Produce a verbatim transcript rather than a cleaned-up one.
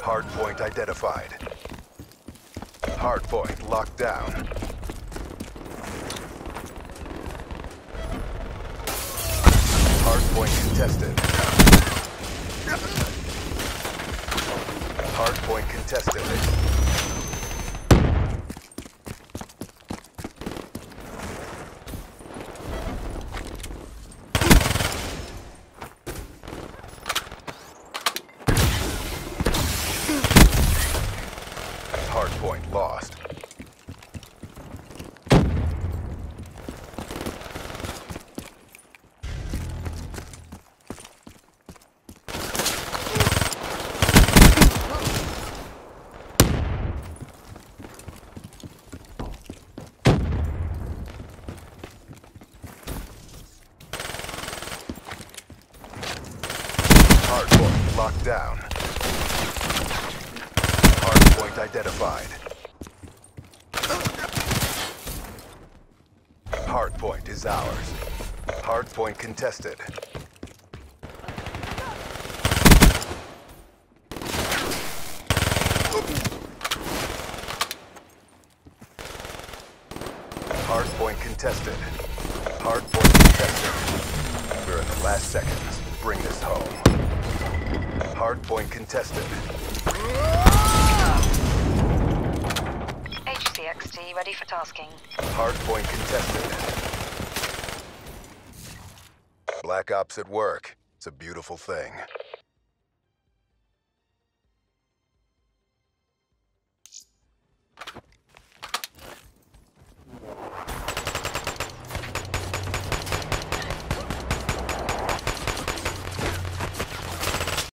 Hardpoint identified. Hardpoint locked down. Hardpoint contested. Hardpoint contested. Hardpoint lost. Hardpoint locked down. Hardpoint identified. Hardpoint is ours. Hardpoint contested. Hardpoint contested. Hardpoint contested. We're in the last seconds. Bring this home. Hardpoint contested. H C X T ready for tasking. Hardpoint contested. Black Ops at work. It's a beautiful thing.